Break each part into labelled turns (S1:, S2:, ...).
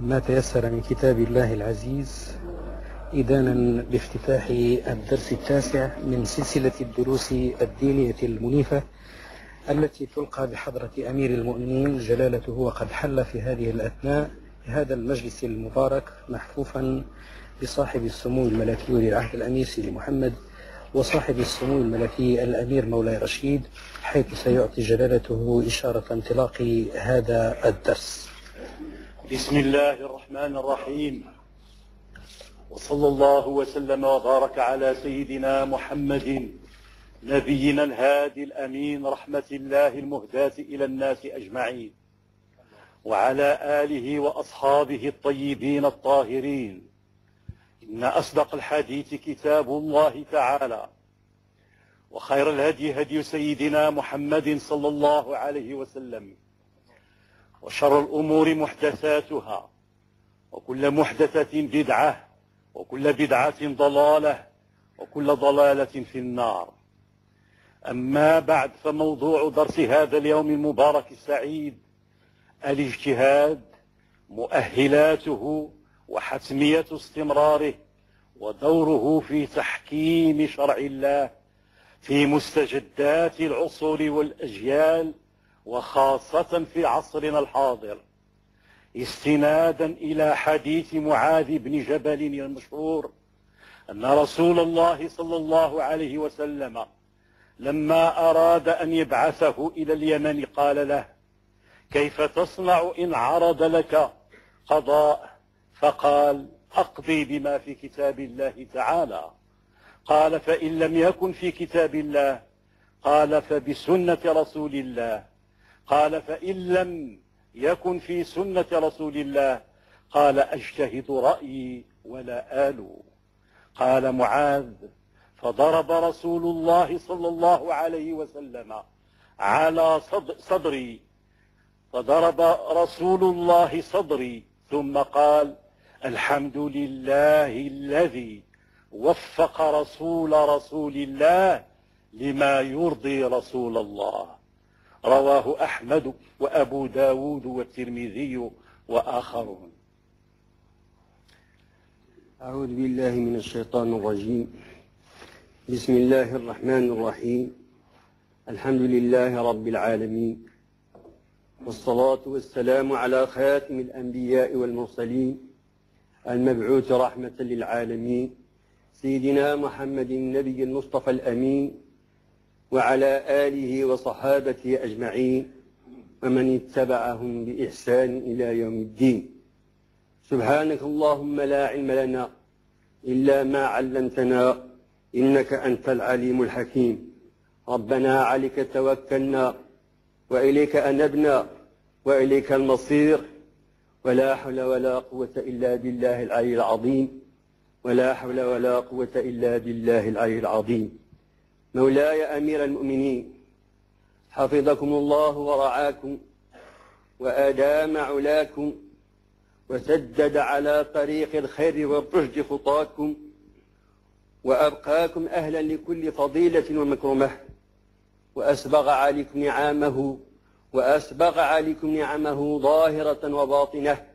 S1: ما تيسر من كتاب الله العزيز إذانا بافتتاح الدرس التاسع من سلسلة الدروس الدينية المنيفة التي تلقى بحضرة أمير المؤمنين جلالته، وقد حل في هذه الأثناء هذا المجلس المبارك محفوفا بصاحب السمو الملكي ولي العهد الأمير سيدي محمد وصاحب السمو الملكي الأمير مولاي رشيد، حيث سيعطي جلالته إشارة انطلاق هذا الدرس.
S2: بسم الله الرحمن الرحيم، وصلى الله وسلم وبارك على سيدنا محمد نبينا الهادي الأمين، رحمة الله المهداة إلى الناس أجمعين، وعلى آله وأصحابه الطيبين الطاهرين. إن أصدق الحديث كتاب الله تعالى، وخير الهدي هدي سيدنا محمد صلى الله عليه وسلم، وشر الأمور محدثاتها، وكل محدثة بدعة، وكل بدعة ضلالة، وكل ضلالة في النار. أما بعد، فموضوع درس هذا اليوم المبارك السعيد الاجتهاد، مؤهلاته وحتمية استمراره، ودوره في تحكيم شرع الله في مستجدات العصور والأجيال، وخاصة في عصرنا الحاضر، استنادا إلى حديث معاذ بن جبل المشهور أن رسول الله صلى الله عليه وسلم لما أراد أن يبعثه إلى اليمن قال له: كيف تصنع إن عرض لك قضاء؟ فقال: أقضي بما في كتاب الله تعالى. قال: فإن لم يكن في كتاب الله؟ قال: فبسنة رسول الله. قال: فإن لم يكن في سنة رسول الله؟ قال: أجتهد رأيي ولا آلو. قال معاذ: فضرب رسول الله صلى الله عليه وسلم على صدري، فضرب رسول الله صدري، ثم قال: الحمد لله الذي وفق رسول الله لما يرضي رسول الله. رواه أحمد وأبو داود والترمذي وآخرون.
S3: أعوذ بالله من الشيطان الرجيم. بسم الله الرحمن الرحيم. الحمد لله رب العالمين، والصلاة والسلام على خاتم الأنبياء والمرسلين المبعوث رحمة للعالمين، سيدنا محمد النبي المصطفى الأمين، وعلى آله وصحابته أجمعين، ومن اتبعهم بإحسان إلى يوم الدين. سبحانك اللهم لا علم لنا إلا ما علمتنا، إنك أنت العليم الحكيم. ربنا عليك توكلنا، وإليك أنبنا، وإليك المصير، ولا حول ولا قوة إلا بالله العلي العظيم، ولا حول ولا قوة إلا بالله العلي العظيم. مولاي أمير المؤمنين، حفظكم الله ورعاكم، وأدام علاكم، وسدد على طريق الخير والرشد خطاكم، وأبقاكم أهلا لكل فضيلة ومكرمة، وأسبغ عليكم نعمه ظاهرة وباطنة،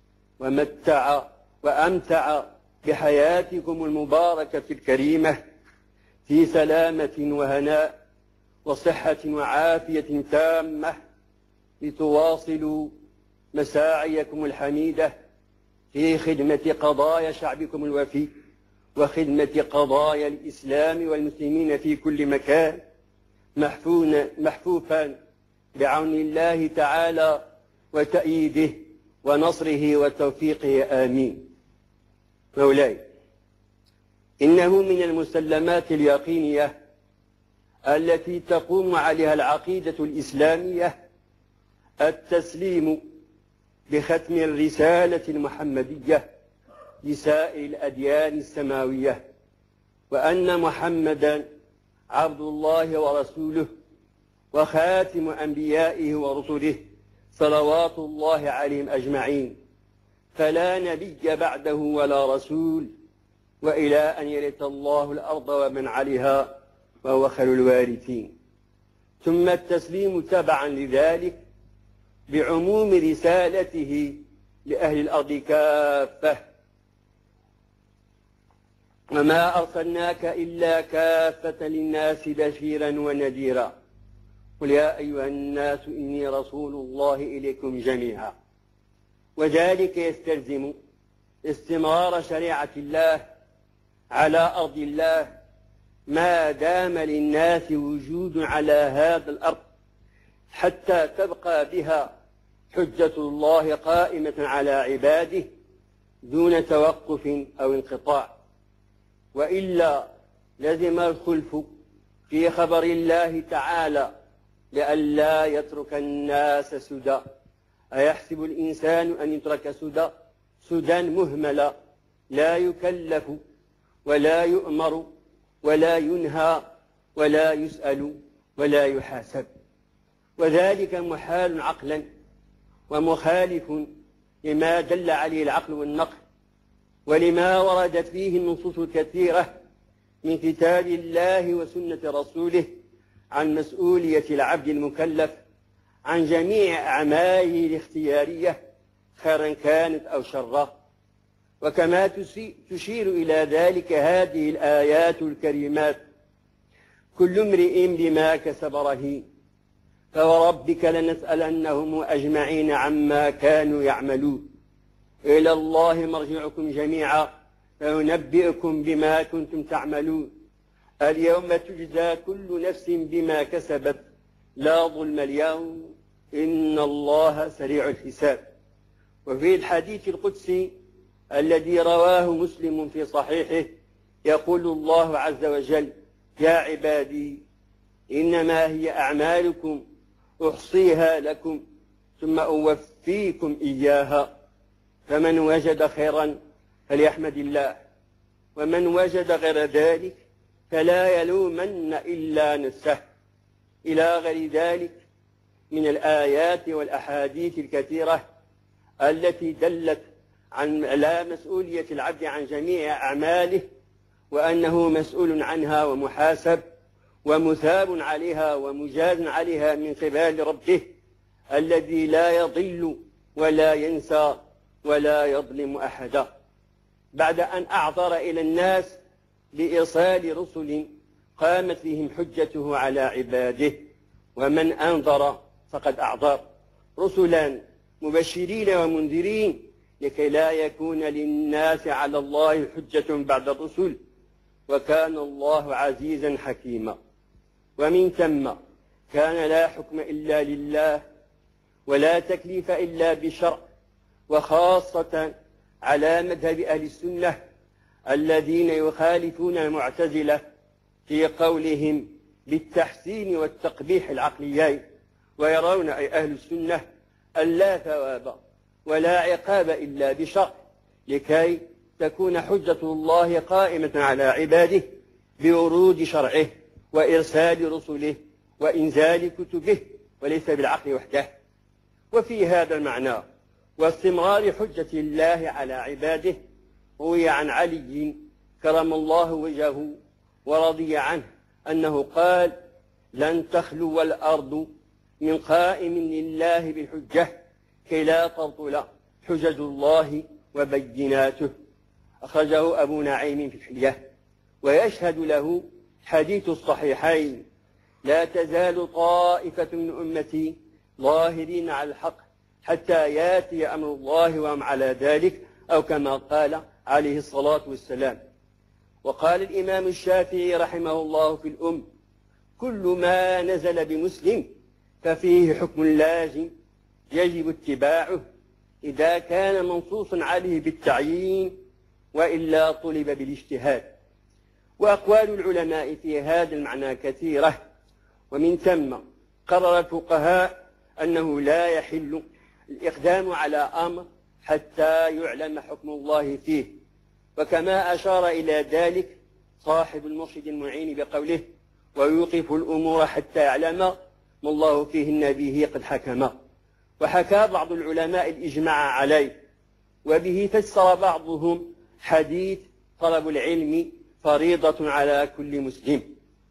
S3: وأمتع بحياتكم المباركة الكريمة في سلامة وهناء وصحة وعافية تامة، لتواصلوا مساعيكم الحميدة في خدمة قضايا شعبكم الوفي، وخدمة قضايا الإسلام والمسلمين في كل مكان، محفوفا بعون الله تعالى وتأييده ونصره وتوفيقه، آمين. مولاي، إنه من المسلمات اليقينية التي تقوم عليها العقيدة الإسلامية التسليم بختم الرسالة المحمدية لسائر الأديان السماوية، وأن محمدا عبد الله ورسوله، وخاتم أنبيائه ورسله صلوات الله عليهم أجمعين، فلا نبي بعده ولا رسول، وإلى أن يرث الله الأرض ومن عليها وهو خير الوارثين. ثم التسليم تبعا لذلك بعموم رسالته لأهل الأرض كافة. وما أرسلناك إلا كافة للناس بشيرا ونذيرا. قل يا أيها الناس إني رسول الله إليكم جميعا. وذلك يستلزم استمرار شريعة الله على أرض الله ما دام للناس وجود على هذا الأرض، حتى تبقى بها حجة الله قائمة على عباده دون توقف أو انقطاع. وإلا لزم الخلف في خبر الله تعالى لئلا يترك الناس سدى. أيحسب الإنسان أن يترك سدى مهملا لا يكلف ولا يؤمر ولا ينهى ولا يسأل ولا يحاسب. وذلك محال عقلا ومخالف لما دل عليه العقل والنقل، ولما وردت فيه النصوص الكثيرة من كتاب الله وسنة رسوله عن مسؤولية العبد المكلف عن جميع أعماله الاختيارية خيرا كانت أو شرا. وكما تشير إلى ذلك هذه الآيات الكريمات: كل امرئ بما كسب رهين فوربك لنسألنهم أجمعين عما كانوا يعملون إلى الله مرجعكم جميعا فينبئكم بما كنتم تعملون اليوم تجزى كل نفس بما كسبت لا ظلم اليوم إن الله سريع الحساب. وفي الحديث القدسي الذي رواه مسلم في صحيحه يقول الله عز وجل: يا عبادي إنما هي أعمالكم أحصيها لكم ثم أوفيكم إياها، فمن وجد خيرا فليحمد الله، ومن وجد غير ذلك فلا يلومن إلا نفسه، إلى غير ذلك من الآيات والأحاديث الكثيرة التي دلت على مسؤولية العبد عن جميع أعماله، وأنه مسؤول عنها ومحاسب ومثاب عليها ومجاز عليها من قبل ربه الذي لا يضل ولا ينسى ولا يظلم أحدا. بعد أن أعذر إلى الناس بإرسال رسل قامت بهم حجته على عباده، ومن أنذر فقد أعذر رسلا مبشرين ومنذرين لكي لا يكون للناس على الله حجة بعد الرسل، وكان الله عزيزا حكيما. ومن ثم كان لا حكم إلا لله ولا تكليف إلا بشرع، وخاصة على مذهب أهل السنة الذين يخالفون المعتزلة في قولهم بالتحسين والتقبيح العقليين، ويرون أي أهل السنة أن لا ثواب ولا عقاب إلا بشرع، لكي تكون حجة الله قائمة على عباده بورود شرعه وإرسال رسله وإنزال كتبه، وليس بالعقل وحده. وفي هذا المعنى واستمرار حجة الله على عباده روي عن علي كرم الله وجهه ورضي عنه أنه قال: لن تخلو الأرض من قائم لله بالحجة كي لا تبطل حجج الله وبيناته. أخرجه أبو نعيم في الحلية. ويشهد له حديث الصحيحين: لا تزال طائفة من أمتي ظاهرين على الحق حتى ياتي أمر الله وهم على ذلك، أو كما قال عليه الصلاة والسلام. وقال الإمام الشافعي رحمه الله في الأم: كل ما نزل بمسلم ففيه حكم لازم يجب اتباعه إذا كان منصوصا عليه بالتعيين، وإلا طلب بالاجتهاد. وأقوال العلماء في هذا المعنى كثيرة، ومن ثم قرر الفقهاء أنه لا يحل الإقدام على أمر حتى يعلم حكم الله فيه، وكما أشار إلى ذلك صاحب المرشد المعين بقوله: ويوقف الأمور حتى يعلم ما الله فيهن به قد حكم. وحكى بعض العلماء الإجماع عليه، وبه فسر بعضهم حديث طلب العلم فريضة على كل مسلم.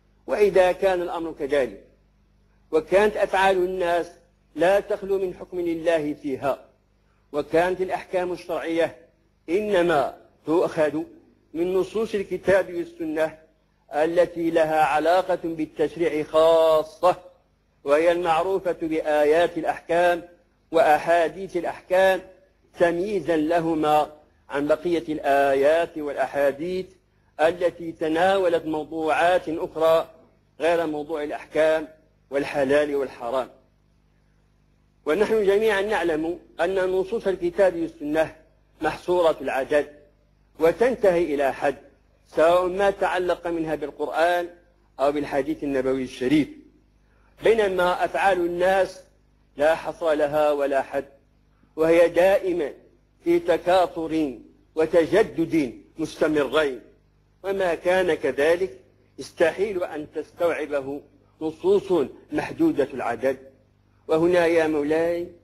S3: وإذا كان الأمر كذلك وكانت أفعال الناس لا تخلو من حكم لله فيها، وكانت الأحكام الشرعية إنما تؤخذ من نصوص الكتاب والسنة التي لها علاقة بالتشريع خاصة، وهي المعروفة بآيات الأحكام وأحاديث الأحكام تمييزا لهما عن بقية الآيات والأحاديث التي تناولت موضوعات أخرى غير موضوع الأحكام والحلال والحرام. ونحن جميعا نعلم أن نصوص الكتاب والسنة محصورة العدد وتنتهي إلى حد، سواء ما تعلق منها بالقرآن أو بالحديث النبوي الشريف، بينما أفعال الناس لا حصر لها ولا حد، وهي دائما في تكاثر وتجدد مستمرين، وما كان كذلك يستحيل أن تستوعبه نصوص محدودة العدد. وهنا يا مولاي